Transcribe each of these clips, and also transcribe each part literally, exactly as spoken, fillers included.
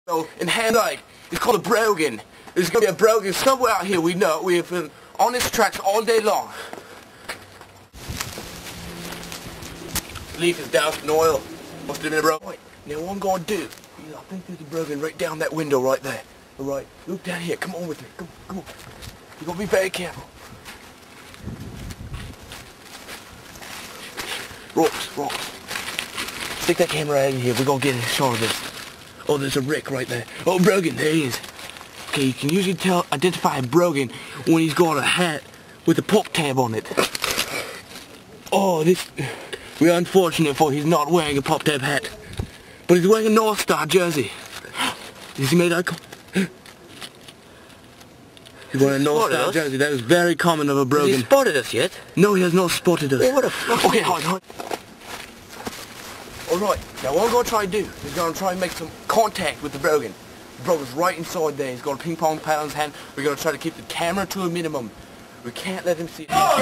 in hand like it's called a brogan. There's gonna be a brogan somewhere out here. We know we have been on its tracks all day long. Leaf is doused in oil. Must have been a brogan. Now what I'm gonna do? I think there's a brogan right down that window right there. All right, look down here. Come on with me. Come on, come on. You gotta be very careful. Rocks, rocks. Stick that camera out in here. We're gonna get a shot of this. Oh, there's a Rick right there. Oh, Brogan, there he is. Okay, you can usually tell, identify a Brogan when he's got a hat with a pop tab on it. Oh, this, we're unfortunate for he's not wearing a pop tab hat. But he's wearing a North Star jersey. Is he made that? He's wearing a North Star jersey. That is very common of a Brogan. Has he spotted us yet? No, he has not spotted us. Hey, what a fuck. Okay, hold on. Alright, now what I'm going to try to do is going to try and make some contact with the Brogan. The Brogan's right inside there. He's got a ping pong paddle in his hand. We're going to try to keep the camera to a minimum. We can't let him see it. Yeah,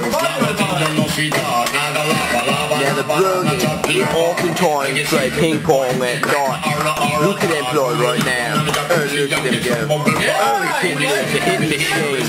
the Brogan will oftentimes play ping pong at night. Look at him play right now. Oh, look at him go. Oh, he's hitting the machine.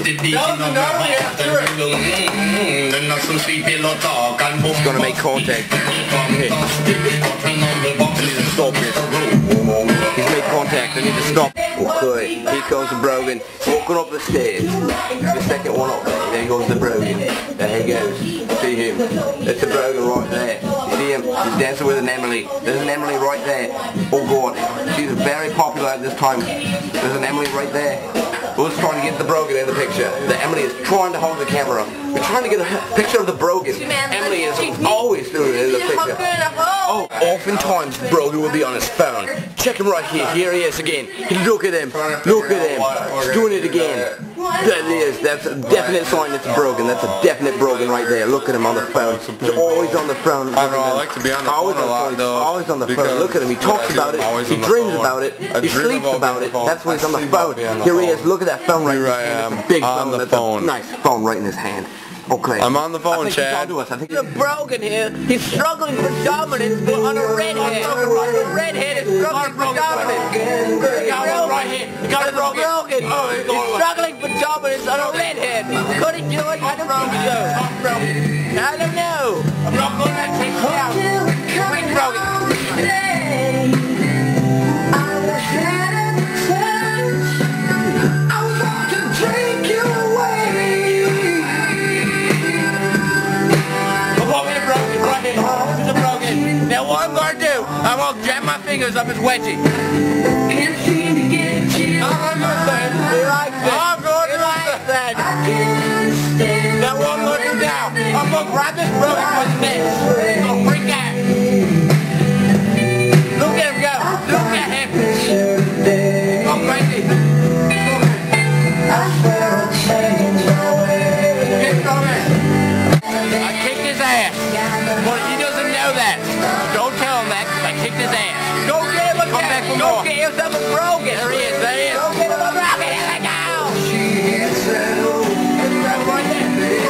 He's going to make contact. Okay. I need to stop this. He's made contact. I need to stop. Okay, here comes the Brogan. Walking up the stairs. The second one up there. There goes the Brogan. There he goes. See him. That's the Brogan right there. You see him? He's dancing with an Emily. There's an Emily right there. Oh God. She's very popular at this time. There's an Emily right there. We're just trying to get the Brogan in the picture. The Emily is trying to hold the camera. We're trying to get a picture of the Brogan. Emily is always doing it in the picture. Oh, oftentimes the Brogan will be on his phone. Check him right here. Here he is again. Look at him. Look at him. He's doing it again. That is. That's a definite sign it's a Brogan. That's a definite Brogan right there. Look at him on the phone. He's always on the phone. I know. I like to be on the phone a lot, though. Always on the phone. Look at him. He talks about it. He dreams about it. He sleeps about it. That's why he's on the phone. Here he is. Look at that phone right there. Here I am. Big on phone. the That's phone. A nice phone right in his hand. Okay. I'm on the phone, I think Chad. He's I think The Brogan here, he's struggling for dominance on a redhead. The redhead is struggling for dominance. The Brogan, right here. You got the Brogan, he's struggling for dominance on a redhead. Could he do it? I don't think so. I don't know. I'm not going to take you out. Bring Brogan. Now what I'm going to do, I'm going to jam my fingers up his wedgie. I'm going to say, I'm going to like that. Now what I'm going to do now, I'm going to grab this Brogan by his neck. He's going to freak out. Look at him go. Look at him. Go crazy. I kicked his ass. But he doesn't know that. Don't tell him that, because I kicked his ass. Go get him a Come back for Go more. Get yourself a Brogan. There he is, there he is. Go get him a Brogan, here we go. Right there.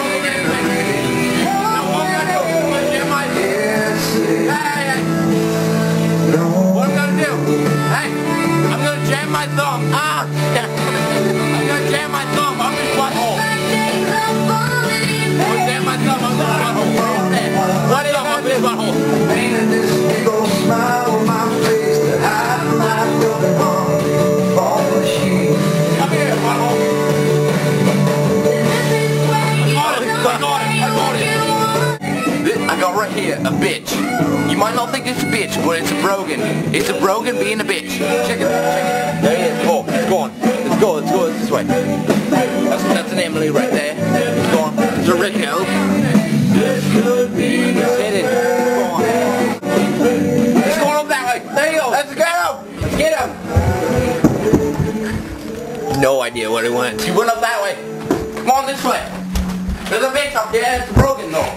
Now what I'm going to do, I'm going to jam my... Hey, hey. What I'm going to do, hey, I'm going to jam my thumb. Ah, I'm going to jam my thumb up his butthole. I'm going to jam my thumb up his butthole. What is up his butthole? Come here, butthole. I got it, I got it, I got it. I got right here, a bitch. You might not think it's a bitch, but it's a Brogan. It's a Brogan being a bitch. Check it, check it. There he is. Oh, it's gone. Let's go, let's go this way. That's, that's an Emily right there. It's gone. It's a Rico. Get it. Go on. Let's go up that way. There you go. Let's get him. Let's get him. No idea where he went. He went up that way. Come on this way. There's a bitch up there. It's Brogan though.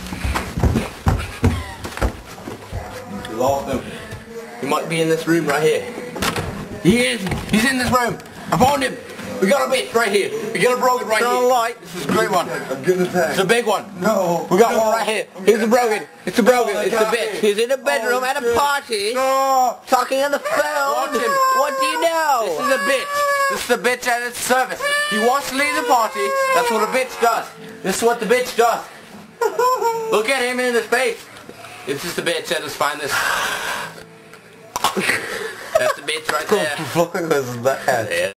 We lost him. He might be in this room right here. He is. He's in this room. I found him. We got a bitch right here. We got a brogan right Turn here. on the light. This is a great one. I'm getting attacked. It's a big one. No. We got one right here. Here's the brogan. It's the brogan. It's the got bitch. me. He's in a bedroom Oh, at a shit. party, No. talking on the phone. Watch him. What do you This know? is a bitch. This is the bitch at its service. He wants to leave the party. That's what a bitch does. This is what the bitch does. Look at him in his face. This is the bitch at his finest. That's the bitch right there. What was that? Yeah.